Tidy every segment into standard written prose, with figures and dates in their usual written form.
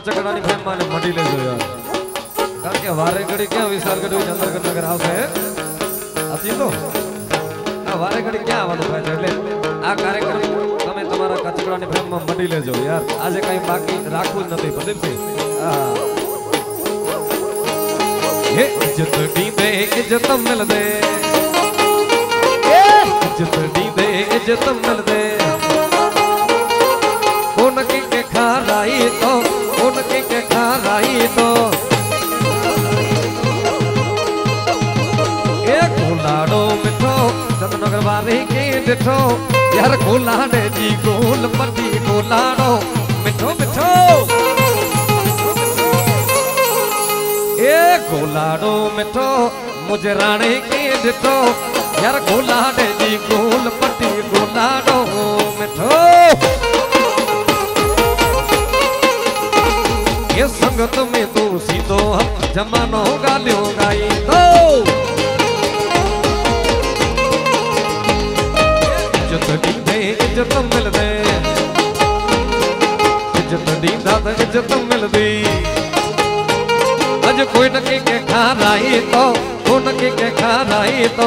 कचकड़ा ની ફેમ માં મડી લેજો યાર કારણ કે વારે ઘડી ક્યાં વિશાલગઢ ચંદ્રગઢ નગર આવશે હતી તો આ વારે ઘડી ક્યાં આવવાનું થાય છે એટલે આ કાર્યક્રમ તમે તમારા કચકડા ની ફેમ માં મડી લેજો યાર આજે કઈ બાકી રાખવું જ નથી પ્રદીપસિંહ હે ઇજ્જત ડીંદે ઇજ્જત મિલ દે इज्जत दी दे इज्जत मिल दे कौन के खा रही तो कौन के खा रही तो ए कोलाडो मिठो चंदनगर वाले के डिठो यार कोलाडे जी गोल पट्टी कोलाडो मिठो मिठो ए कोलाडो मिठो मुझे राणे के डिठो यार गोलाडे जी गोल पट्टी गोलाडो मिठो ये संगत में तो सीधो जमानो गालियों गाई तो इज्जत दी दे इज्जत मिल दे इज्जत दी दाद इज्जत मिल दी अज कोई न के खा रही तो कोई न के खा रही तो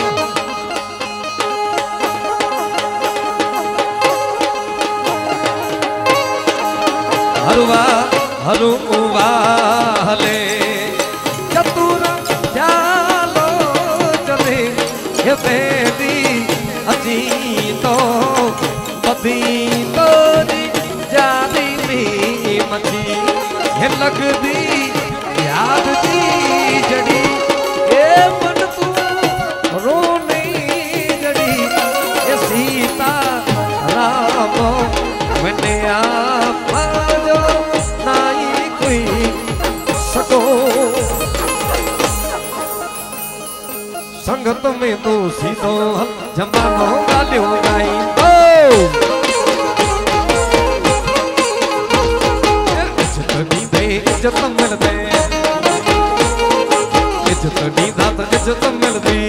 हरुवा हरुवा हले चतुर चालो चले ये बेदी अजी तो बदी तो जादी नी मची ये लगदी याद जी जड़ी ये मन तू रोने जड़ी ये सीता राम मैंने आप संगत में तो सीधो जमानो गालियों गाई तो इज्जत दी दे इज्जत मिल दे इज्जत दी दात इज्जत मिल दी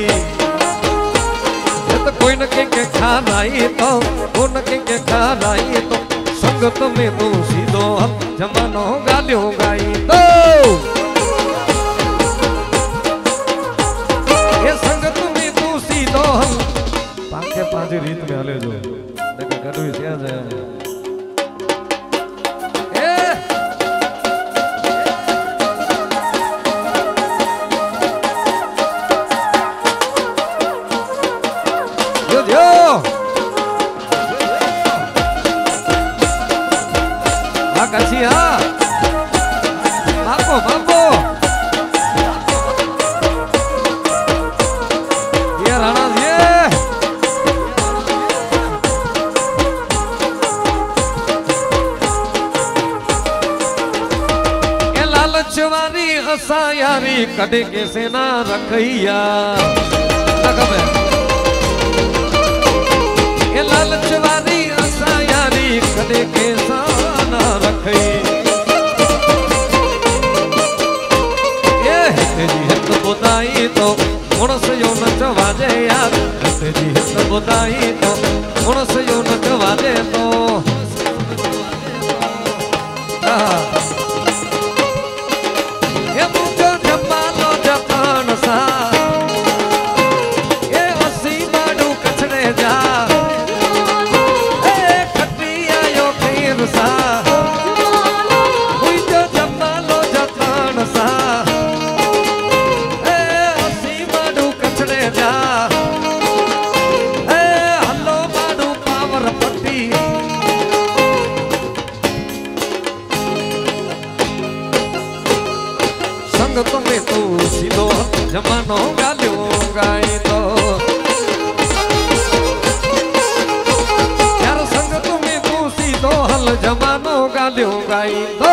तो कोई न के खा रही तो कोई न के खा रही तो संगत में तो सीधो जमानो गालियों गाई तो ये संगत में तू सीधो पांचे पांच रीत में हले जो देखो गडू क्या जाए यो यो कसिया बापो बापो ये राणा ये लालच वाली हसा यारी कड़े के सेना रखैया ये लालच वाली हसा यारी कड़े के सेना रखई ये तेरी हित बुदाई तो मुनस यो नचवाजे यार तेरी हित बुदाई तो मुनस यो नचवाजे तो ये मुझे जमालो जपान सा ये हसी माडू कचड़े जा खटिया यो खीर सा मुझे जमालो जपान सा हसी माडू कचड़े जा हलो माडू पावर पट्टी संगत में तू सीधो जमानो गालियों गाई तो यार संगत में तू सीधो हल जमानो गालियों गाई तो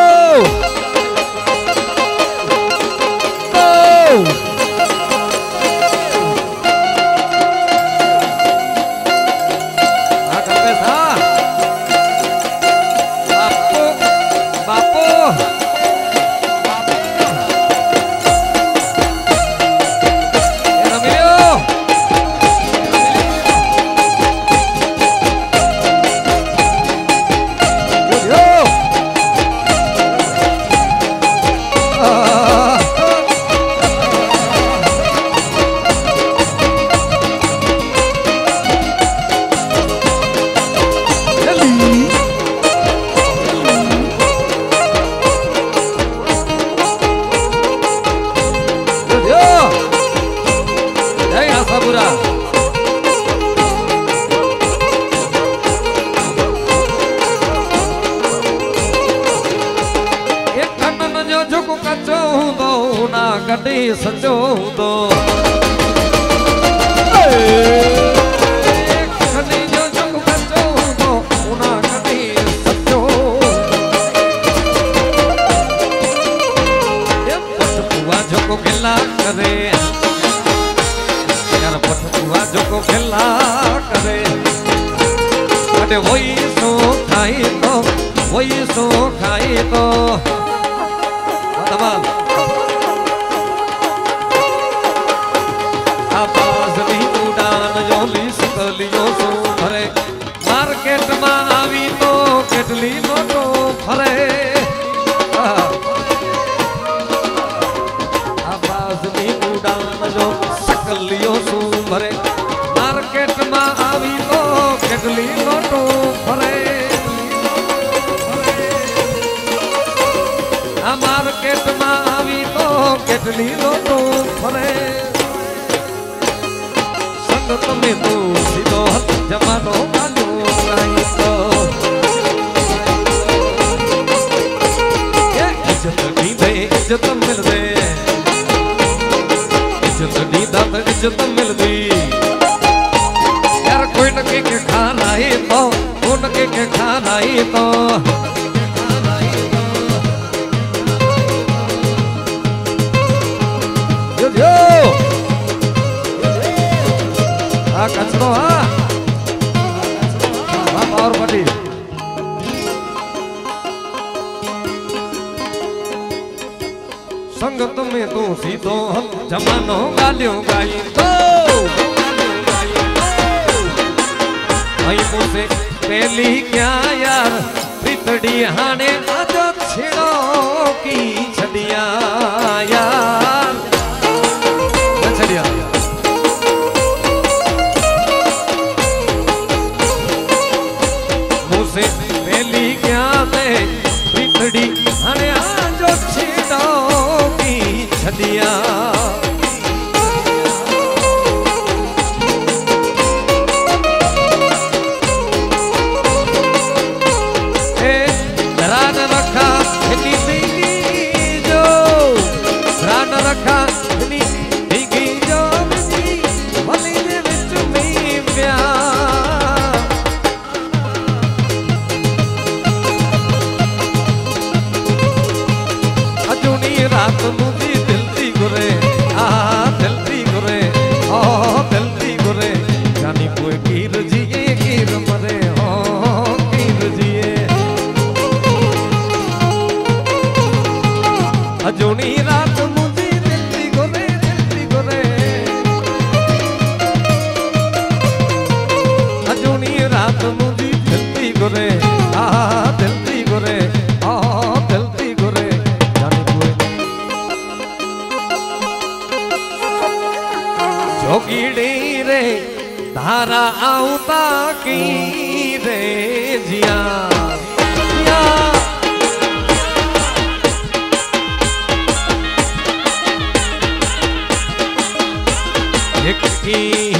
उना कॾहिं सचो हूंदो खणी जो जेको सचो हूंदो उना कॾहिं सचो पटकुआ जेको गिला करे यार पटकुआ जेको गिला करे अरे वही सो खाई तो वही सो खाई तो आवाज भी उड़ान जोली सकलियो सो भरे मार्केट में आवी तो केटली नोटो फरे आवाज भी उड़ान जो सकलियो सो भरे मार्केट में आवी तो केटली नोटो फरे मार्केट में आवी तो केटली नोटो फरे संगत में तू सीधो हथ जमानो कालो नहीं तो इज्जत दी दे इज्जत मिल दे इज्जत दी दात इज्जत मिल दी यार कोई न के खाना ही तो कोई न के खाना ही तो यो कचरो हाँ और बड़ी संगत में तू सीधो हल जमानो गालियों गाई तो भाई मुझसे पहली क्या यार प्रीतड़ी हाने आजो छिड़ो की छड़िया यार छड़िया पहली क्या दे प्रीतड़ी हने आजो छिड़ो की छड़िया धरान रखा हिनी जो धरान रखा हिनी जो भली दे विच में प्यार अजूनी रात मुझी दिल दी गुरे दिल दी गुरे ओ दिल दी गुरे जानी कोई कीर जिए कीर मरे हो कीर जिए अजूनी रात मुझी दिल दी गुरे अजूनी रात मुझी दिल दी गुरे दिल दी गुरे दिल दी गुरे जानी कोई जोगीड़ी रे धारा आउता की रे जिया एक की